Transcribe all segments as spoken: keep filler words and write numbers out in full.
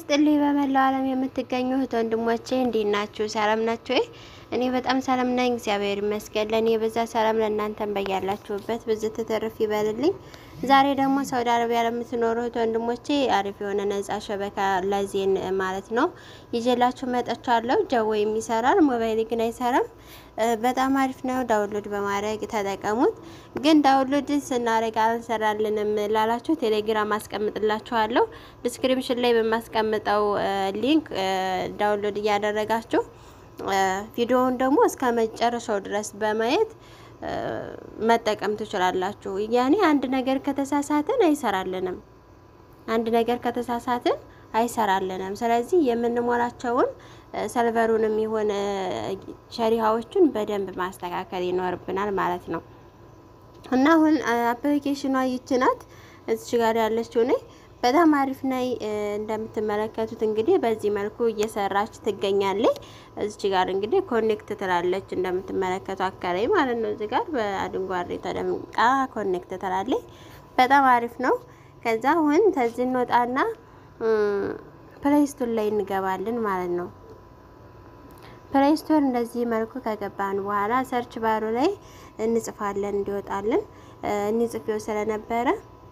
ይስጥልኝ በመላው ዓለም የምትገኙ ወንድሞቼ እንዴት ናችሁ? ሰላም ናችሁ? እኔ በጣም ሰላም ነኝ፣ እግዚአብሔር ይመስገን። ለኔ በዛ ሰላም ለእናንተም በያላችሁበት ብዙ ተተረፍ ይበልልኝ። ዛሬ ደግሞ ሳውዲ አረቢያ ለምትኖሩ ወንድሞቼ አሪፍ የሆነ ነፃ ሸበካ ለዜን ማለት ነው ይዤላችሁ መጥቻለሁ። ጀው የሚሰራል ሞባይል ግን አይሰራም። በጣም አሪፍ ነው። ዳውንሎድ በማድረግ ተጠቀሙት። ግን ዳውንሎድ ስናደርግ አልሰራልንም ላላችሁ ቴሌግራም አስቀምጥላችኋለሁ። ዲስክሪፕሽን ላይ በማስቀምጠው ሊንክ ዳውንሎድ እያደረጋችሁ ቪዲዮውን ደግሞ እስከ መጨረሻው ድረስ በማየት መጠቀም ትችላላችሁ። ያኔ አንድ ነገር ከተሳሳተን አይሰራልንም። አንድ ነገር ከተሳሳተን አይሰራልንም። ስለዚህ የምንሞላቸውን ሰርቨሩንም ይሆን ሸሪሃዎቹን በደንብ ማስተካከል ይኖርብናል ማለት ነው። እና አሁን አፕሊኬሽኗ ይችናት እዚህ ጋር ያለችው ነው። በጣም አሪፍ ነው። እንደምትመለከቱት እንግዲህ በዚህ መልኩ እየሰራች ትገኛለች። እዚህ ጋር እንግዲህ ኮኔክት ትላለች እንደምትመለከቱ አከራይ ማለት ነው። እዚህ ጋር በአድንጓሬ ተደምቃ ኮኔክት ትላለች። በጣም አሪፍ ነው። ከዛ አሁን ተዚህ እንወጣና ፕሌይ ስቶር ላይ እንገባለን ማለት ነው። ፕሌይ ስቶር እንደዚህ መልኩ ከገባን በኋላ ሰርች ባሩ ላይ እንጽፋለን እንዲወጣልን እንጽፈው ስለነበረ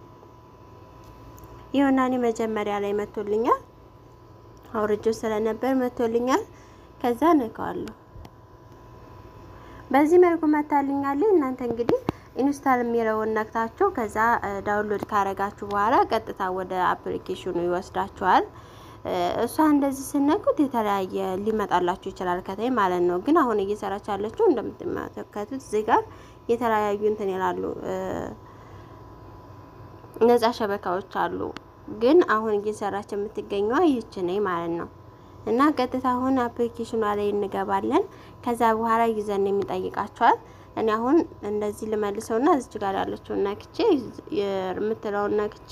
ይሁንና መጀመሪያ ላይ መጥቶልኛል። አውርጆ ስለነበር መጥቶልኛል። ከዛ ነካዋለሁ። በዚህ መልኩ መታልኛል። እናንተ እንግዲህ ኢንስታል የሚለውን ነክታችሁ ከዛ ዳውንሎድ ካረጋችሁ በኋላ ቀጥታ ወደ አፕሊኬሽኑ ይወስዳችኋል። እሷ እንደዚህ ስነኩት የተለያየ ሊመጣላችሁ ይችላል ከታይ ማለት ነው። ግን አሁን እየሰራች ያለችው እንደምትመለከቱት እዚህ ጋር የተለያዩ እንትን ይላሉ ነፃ ሸበካዎች አሉ። ግን አሁን እየሰራች የምትገኘው ይህች ነኝ ማለት ነው። እና ቀጥታ አሁን አፕሊኬሽኑ ላይ እንገባለን። ከዛ በኋላ ይዘን የሚጠይቃቸዋል። እኔ አሁን እንደዚህ ልመልሰውና እዚህ ጋር ያለችው ነክቼ የምትለውን ነክቼ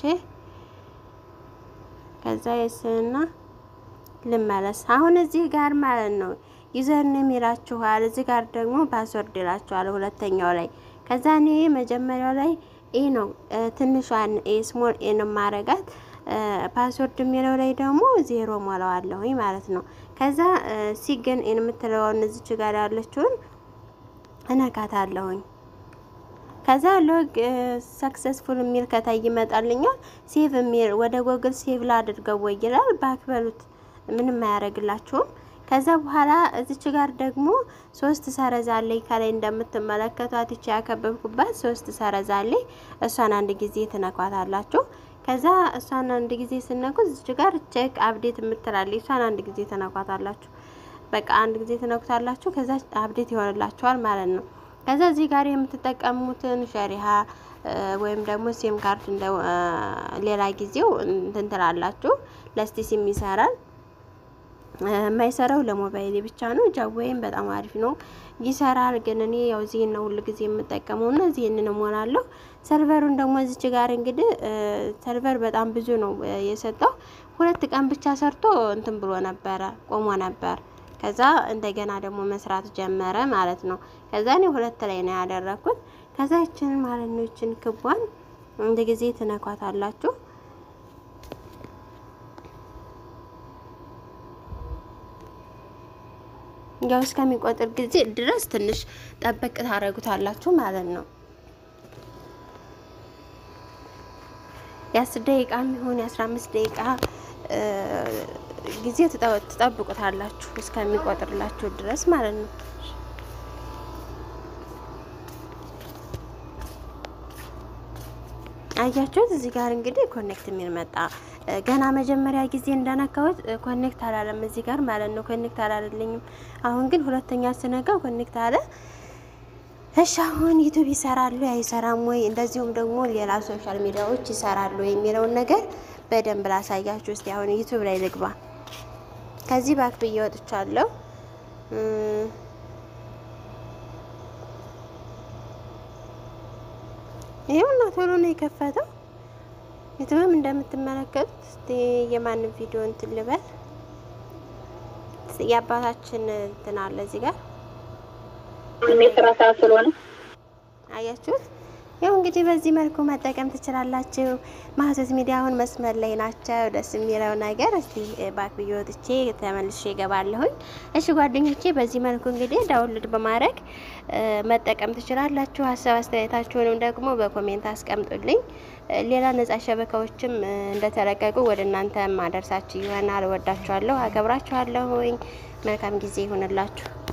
ከዛ የስና ልመለስ። አሁን እዚህ ጋር ማለት ነው ዩዘር ኔም ይላችኋል። እዚህ ጋር ደግሞ ፓስወርድ ይላችኋል ሁለተኛው ላይ። ከዛ እኔ መጀመሪያው ላይ ኤ ነው ትንሿን ኤ ስሞል ኤ ነው ማረጋት። ፓስወርድ የሚለው ላይ ደግሞ ዜሮ ሞላዋለሁ ማለት ነው። ከዛ ሲገን ኤን የምትለውን እዚች ጋር ያለችውን እነካታለሁኝ። ከዛ ሎግ ሰክሰስፉል የሚል ከታይ ይመጣልኛል። ሴቭ የሚል ወደ ጎግል ሴቭ ላድርገው ወይ ይላል። ባክበሉት ምንም አያረግላችሁም። ከዛ በኋላ እዚች ጋር ደግሞ ሶስት ሰረዝ አለኝ ከላይ እንደምትመለከቷት እቺ ያከበብኩባት ሶስት ሰረዝ አለኝ። እሷን አንድ ጊዜ ትነኳታላችሁ። ከዛ እሷን አንድ ጊዜ ስነኩት እዚች ጋር ቼክ አፕዴት የምትላለች እሷን አንድ ጊዜ ትነኳታላችሁ። በቃ አንድ ጊዜ ትነኩታላችሁ። ከዛ አፕዴት ይሆንላችኋል ማለት ነው። ከዛ እዚህ ጋር የምትጠቀሙትን ሸሪሃ ወይም ደግሞ ሲም ካርድ እንደ ሌላ ጊዜው እንትን ትላላችሁ። ለስቲሲም ይሰራል። የማይሰራው ለሞባይል ብቻ ነው። ጃዌም በጣም አሪፍ ነው ይሰራል። ግን እኔ ያው ዚህን ነው ሁሉ ጊዜ የምጠቀመውና ዚህንን እሞላለሁ። ሰርቨሩን ደግሞ እዚች ጋር እንግዲህ ሰርቨር በጣም ብዙ ነው የሰጠው። ሁለት ቀን ብቻ ሰርቶ እንትን ብሎ ነበረ ቆሞ ነበር። ከዛ እንደገና ደግሞ መስራት ጀመረ ማለት ነው። ከዛ እኔ ሁለት ላይ ነው ያደረኩት። ከዛ እቺን ማለት ነው እቺን ክቧን እንደ ጊዜ ትነኳታላችሁ። ያው እስከሚቆጥር ጊዜ ድረስ ትንሽ ጠበቅ ታረጉታላችሁ ማለት ነው። የአስር ደቂቃም ይሁን የአስራ አምስት ደቂቃ ጊዜ ትጠብቁታላችሁ እስከሚቆጥርላችሁ ድረስ ማለት ነው። አያችሁት? እዚህ ጋር እንግዲህ ኮኔክት የሚል መጣ። ገና መጀመሪያ ጊዜ እንደነካሁት ኮኔክት አላለም እዚህ ጋር ማለት ነው። ኮኔክት አላለልኝም። አሁን ግን ሁለተኛ ስነካው ኮኔክት አለ። እሺ አሁን ዩቲዩብ ይሰራሉ አይሰራም ወይ እንደዚሁም ደግሞ ሌላ ሶሻል ሚዲያዎች ይሰራሉ የሚለውን ነገር በደንብ ላሳያችሁ። እስቲ አሁን ዩቲዩብ ላይ ልግባ። ከዚህ ባክ ብዬ ወጥቻለሁ። ይሄውና ቶሎ ነው የከፈተው። ዩቲዩብም እንደምትመለከቱት እስቲ የማን ቪዲዮ እንትን ልበል። የአባታችን እንትን አለ እዚህ ጋር ሜትራታ ስለሆነ አያችሁት? ያው እንግዲህ በዚህ መልኩ መጠቀም ትችላላችሁ። ማህቶት ሚዲያ አሁን መስመር ላይ ናቸው። ደስ የሚለው ነገር እስቲ ባክ ብዬ ወጥቼ ተመልሼ እገባለሁኝ። እሺ ጓደኞቼ በዚህ መልኩ እንግዲህ ዳውንሎድ በማድረግ መጠቀም ትችላላችሁ። ሀሳብ አስተያየታችሁንም ደግሞ በኮሜንት አስቀምጡልኝ። ሌላ ነጻ ሸበካዎችም እንደተለቀቁ ወደ እናንተ ማደርሳችሁ ይሆናል። ወዳችኋለሁ፣ አከብራችኋለሁኝ። መልካም ጊዜ ይሁንላችሁ።